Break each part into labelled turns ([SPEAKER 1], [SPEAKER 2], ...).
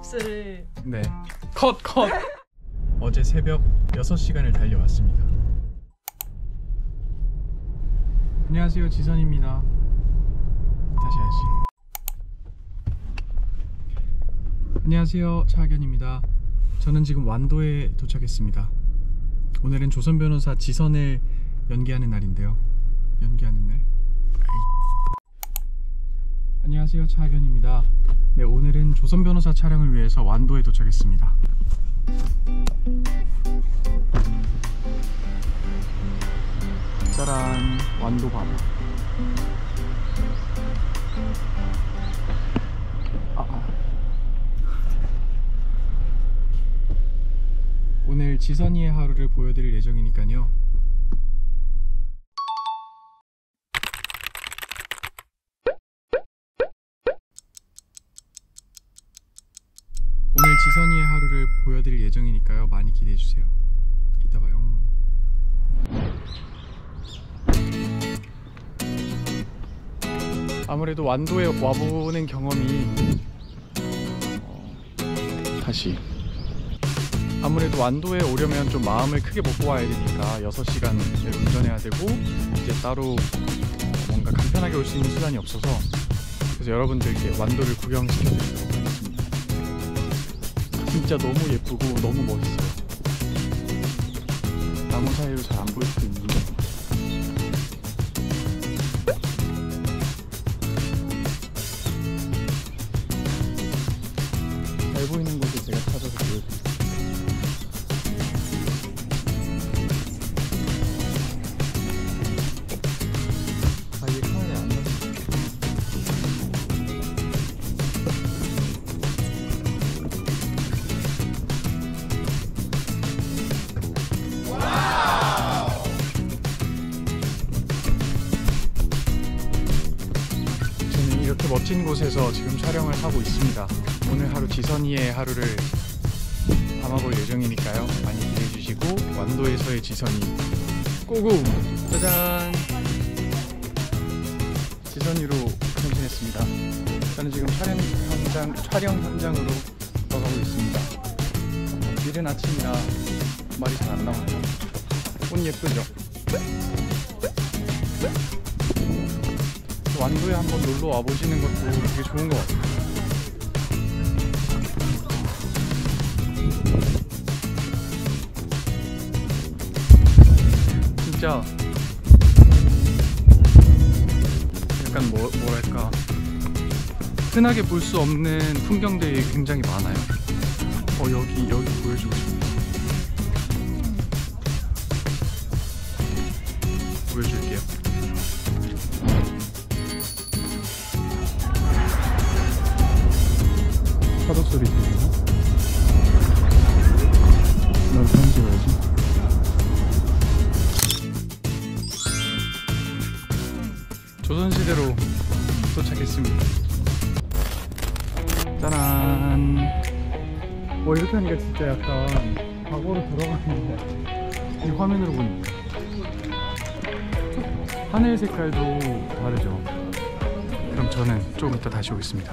[SPEAKER 1] 버스를.
[SPEAKER 2] 네. 컷! 어제 새벽 6시간을 달려왔습니다. 안녕하세요, 지선입니다. 다시 해야지. 안녕하세요, 차학연입니다. 저는 지금 완도에 도착했습니다. 오늘은 조선 변호사 지선을 연기하는 날인데요. 연기하는 날. 안녕하세요, 차학연입니다. 네, 오늘은 조선 변호사 촬영을 위해서 완도에 도착했습니다. 짜란, 완도 바다. 오늘 지선이의 하루를 보여드릴 예정이니까요. 오늘 지선이의 하루를 보여드릴 예정이니까요. 많이 기대해주세요. 이따 봐요. 아무래도 완도에 와보는 경험이 아무래도 완도에 오려면 좀 마음을 크게 먹고 와야 되니까 6시간을 운전해야 되고 이제 따로 뭔가 간편하게 올 수 있는 수단이 없어서 그래서 여러분들께 완도를 구경시켜드리도록 하겠습니다. 진짜 너무 예쁘고 너무 멋있어요. 나무 사이로 잘 안 보일 수도 있는데 잘 보이는 곳을 제가 찾아서 보여드릴게요. 이게 카메라에 안 나서 저는 이렇게 멋진 곳에서 지금 촬영을 하고 있습니다. 오늘 하루 지선이의 하루를 담아볼 예정이니까요. 많이 기대해주시고 완도에서의 지선이 고고! 짜잔! 지선이로 변신했습니다. 저는 지금 촬영 현장으로 들어가고 있습니다. 이른 아침이라 말이 잘 안 나와요. 옷 예쁘죠? 완도에 한번 놀러 와보시는 것도 되게 좋은 것 같아요. 진짜 약간 뭐랄까 흔하게 볼 수 없는 풍경들이 굉장히 많아요. 여기 보여주고 싶어요. 보여줄게요. 파도 소리 들리나? 나도 사진 찍어야지. 조선시대로 도착했습니다. 짜란. 이렇게 하니까 진짜 약간 과거로 돌아가는데 이 화면으로 보니까 하늘 색깔도 다르죠. 그럼 저는 조금 이따 다시 오겠습니다.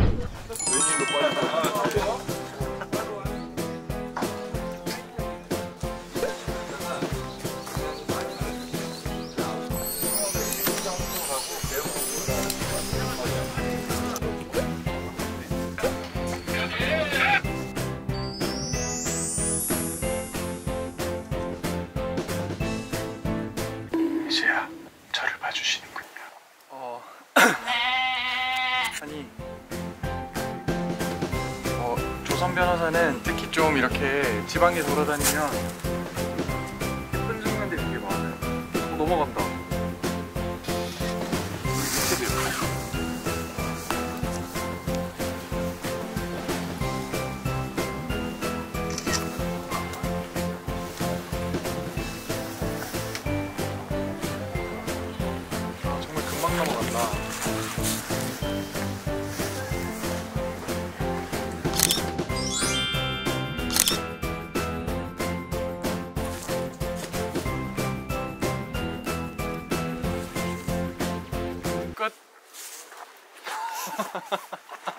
[SPEAKER 2] 이제야 저를 봐주시는군요. 아니 조선 변호사는 특히 좀 이렇게 지방에 돌아다니면 예쁜 순간들이 되게 많아요. 넘어간다. 정말 금방 넘어간다. 끝.